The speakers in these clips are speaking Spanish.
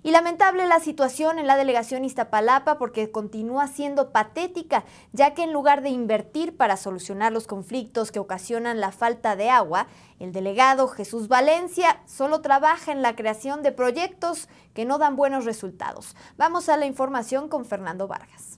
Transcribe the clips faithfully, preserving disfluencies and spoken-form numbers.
Y lamentable la situación en la delegación Iztapalapa porque continúa siendo patética, ya que en lugar de invertir para solucionar los conflictos que ocasionan la falta de agua, el delegado Jesús Valencia solo trabaja en la creación de proyectos que no dan buenos resultados. Vamos a la información con Fernando Vargas.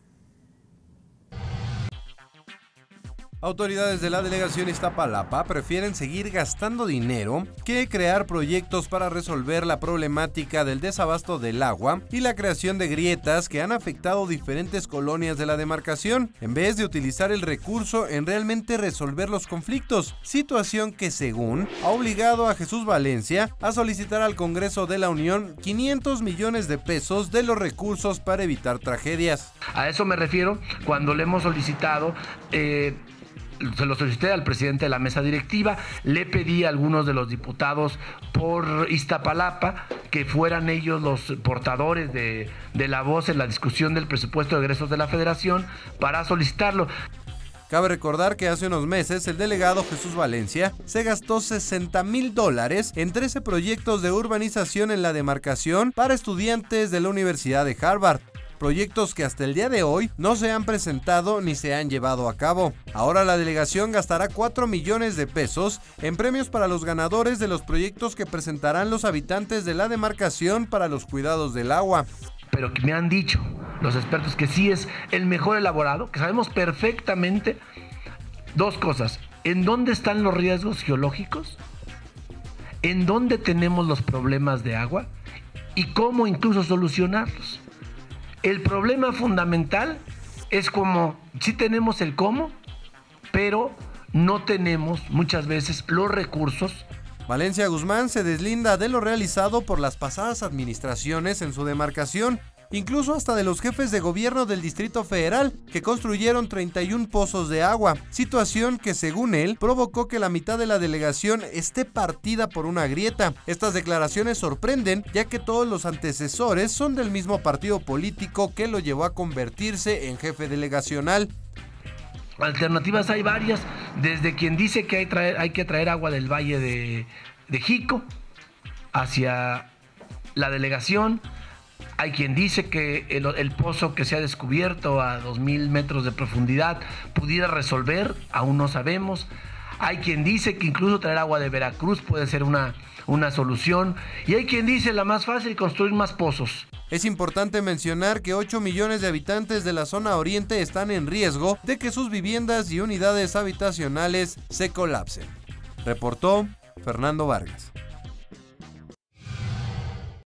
Autoridades de la delegación Iztapalapa prefieren seguir gastando dinero que crear proyectos para resolver la problemática del desabasto del agua y la creación de grietas que han afectado diferentes colonias de la demarcación, en vez de utilizar el recurso en realmente resolver los conflictos, situación que según ha obligado a Jesús Valencia a solicitar al Congreso de la Unión quinientos millones de pesos de los recursos para evitar tragedias. A eso me refiero cuando le hemos solicitado eh, se lo solicité al presidente de la mesa directiva, le pedí a algunos de los diputados por Iztapalapa que fueran ellos los portadores de, de la voz en la discusión del presupuesto de egresos de la Federación para solicitarlo. Cabe recordar que hace unos meses el delegado Jesús Valencia se gastó sesenta mil dólares en trece proyectos de urbanización en la demarcación para estudiantes de la Universidad de Harvard. Proyectos que hasta el día de hoy no se han presentado ni se han llevado a cabo. Ahora la delegación gastará cuatro millones de pesos en premios para los ganadores de los proyectos que presentarán los habitantes de la demarcación para los cuidados del agua. Pero que me han dicho los expertos que sí es el mejor elaborado, que sabemos perfectamente dos cosas: en dónde están los riesgos geológicos, en dónde tenemos los problemas de agua y cómo incluso solucionarlos. El problema fundamental es como sí tenemos el cómo, pero no tenemos muchas veces los recursos. Valencia Guzmán se deslinda de lo realizado por las pasadas administraciones en su demarcación, incluso hasta de los jefes de gobierno del Distrito Federal, que construyeron treinta y un pozos de agua, situación que según él provocó que la mitad de la delegación esté partida por una grieta. Estas declaraciones sorprenden, ya que todos los antecesores son del mismo partido político que lo llevó a convertirse en jefe delegacional. Alternativas hay varias, desde quien dice que hay, traer, hay que traer agua del Valle de, de Jico hacia la delegación. Hay quien dice que el, el pozo que se ha descubierto a dos mil metros de profundidad pudiera resolver, aún no sabemos. Hay quien dice que incluso traer agua de Veracruz puede ser una, una solución. Y hay quien dice la más fácil, construir más pozos. Es importante mencionar que ocho millones de habitantes de la zona oriente están en riesgo de que sus viviendas y unidades habitacionales se colapsen. Reportó Fernando Vargas.